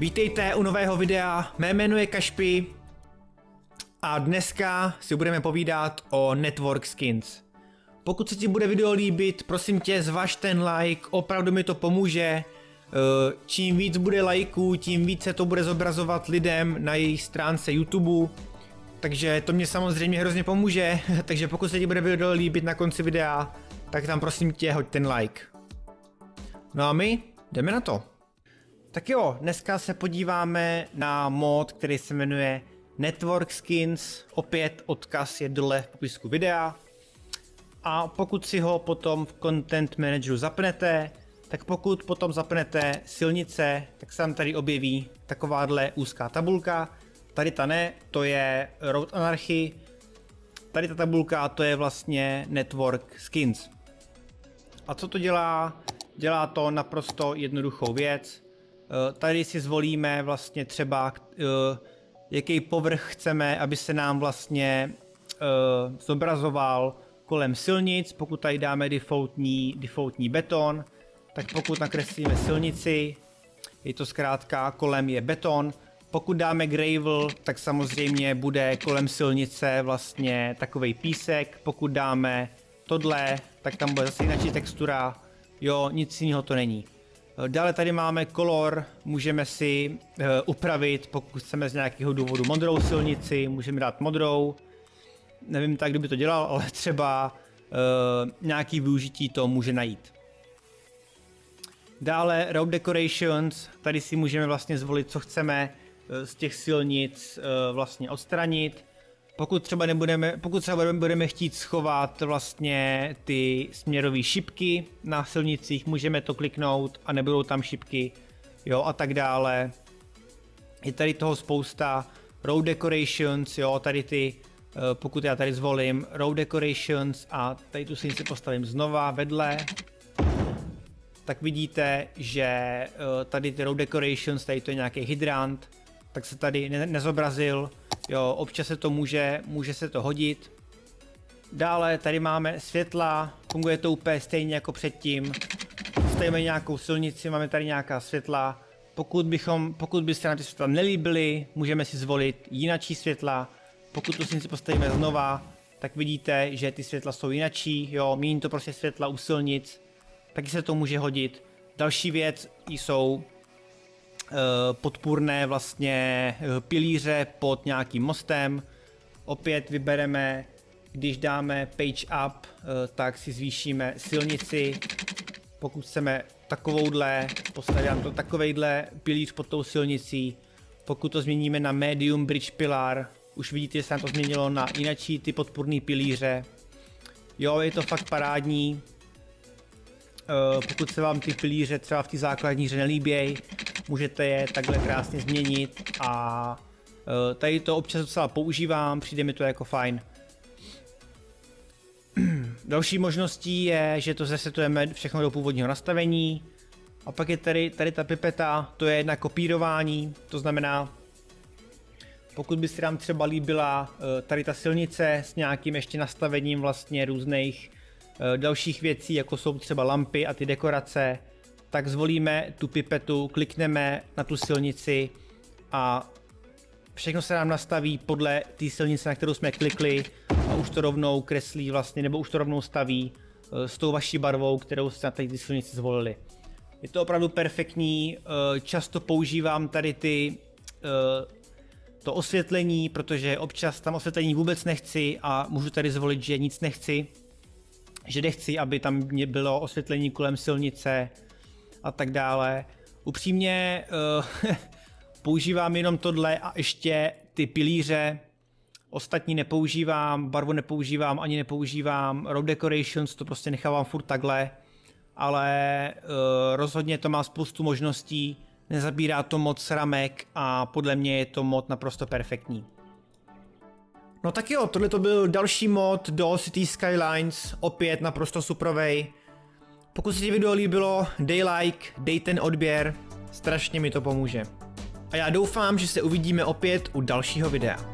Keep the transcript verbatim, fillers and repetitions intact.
Vítejte u nového videa, mé jméno je Kašpy a dneska si budeme povídat o Network Skins. Pokud se ti bude video líbit, prosím tě, zvaž ten like, opravdu mi to pomůže. Čím víc bude lajků, tím více to bude zobrazovat lidem na jejich stránce YouTube. Takže to mě samozřejmě hrozně pomůže, takže pokud se ti bude video líbit na konci videa, tak tam prosím tě hoď ten like. No a my jdeme na to. Tak jo, dneska se podíváme na mod, který se jmenuje Network Skins. Opět odkaz je dole v popisku videa. A pokud si ho potom v Content Manageru zapnete, tak pokud potom zapnete silnice, tak se tam tady objeví takováhle úzká tabulka. Tady ta ne, to je Road Anarchy. Tady ta tabulka, to je vlastně Network Skins. A co to dělá? Dělá to naprosto jednoduchou věc. Tady si zvolíme vlastně třeba, jaký povrch chceme, aby se nám vlastně zobrazoval kolem silnic. Pokud tady dáme defaultní, defaultní beton, tak pokud nakreslíme silnici, je to zkrátka kolem je beton. Pokud dáme gravel, tak samozřejmě bude kolem silnice vlastně takovej písek. Pokud dáme tohle, tak tam bude zase jiná textura. Jo, nic jiného to není. Dále tady máme color, můžeme si uh, upravit, pokud chceme z nějakého důvodu modrou silnici, můžeme dát modrou. Nevím tak, kdo by to dělal, ale třeba uh, nějaký využití to může najít. Dále road decorations, tady si můžeme vlastně zvolit, co chceme uh, z těch silnic uh, vlastně odstranit. Pokud třeba, nebudeme, pokud třeba budeme chtít schovat vlastně ty směrové šipky na silnicích, můžeme to kliknout a nebudou tam šipky, jo, a tak dále. Je tady toho spousta. Road decorations, jo, tady ty, pokud já tady zvolím road decorations a tady tu silnici postavím znova vedle, tak vidíte, že tady ty road decorations, tady to je nějaký hydrant, tak se tady ne nezobrazil. Jo, občas se to může, může se to hodit. Dále tady máme světla, funguje to úplně stejně jako předtím. Stavíme nějakou silnici, máme tady nějaká světla. Pokud, bychom, pokud by se nám ty světla nelíbily, můžeme si zvolit jinačí světla. Pokud tu silnici postavíme znova, tak vidíte, že ty světla jsou jinačí. Jo, mění to prostě světla u silnic, taky se to může hodit. Další věc jsou podpůrné vlastně pilíře pod nějakým mostem. Opět vybereme, když dáme page up, tak si zvýšíme silnici. Pokud chceme takovouhle, postavím to takovejhle pilíř pod tou silnicí. Pokud to změníme na medium bridge pillar, už vidíte, že se nám to změnilo na jinačí ty podpůrné pilíře. Jo, je to fakt parádní. Pokud se vám ty pilíře třeba v té základní hře nelíbějí, můžete je takhle krásně změnit a tady to občas docela používám, přijde mi to jako fajn. Další možností je, že to zesetujeme všechno do původního nastavení a pak je tady, tady ta pipeta, to je na kopírování, to znamená, pokud by se nám třeba líbila tady ta silnice s nějakým ještě nastavením vlastně různých dalších věcí, jako jsou třeba lampy a ty dekorace, tak zvolíme tu pipetu, klikneme na tu silnici a všechno se nám nastaví podle té silnice, na kterou jsme klikli a už to rovnou kreslí vlastně, nebo už to rovnou staví s tou vaší barvou, kterou jste na té silnici zvolili. Je to opravdu perfektní, často používám tady ty, to osvětlení, protože občas tam osvětlení vůbec nechci a můžu tady zvolit, že nic nechci, že nechci, aby tam bylo osvětlení kolem silnice a tak dále. Upřímně uh, používám jenom tohle a ještě ty pilíře. Ostatní nepoužívám, barvu nepoužívám, ani nepoužívám road decorations, to prostě nechávám furt takhle. Ale uh, rozhodně to má spoustu možností, nezabírá to moc ramek a podle mě je to mod naprosto perfektní. No tak jo, tohle to byl další mod do City Skylines, opět naprosto suprovej. Pokud se ti video líbilo, dej like, dej ten odběr, strašně mi to pomůže. A já doufám, že se uvidíme opět u dalšího videa.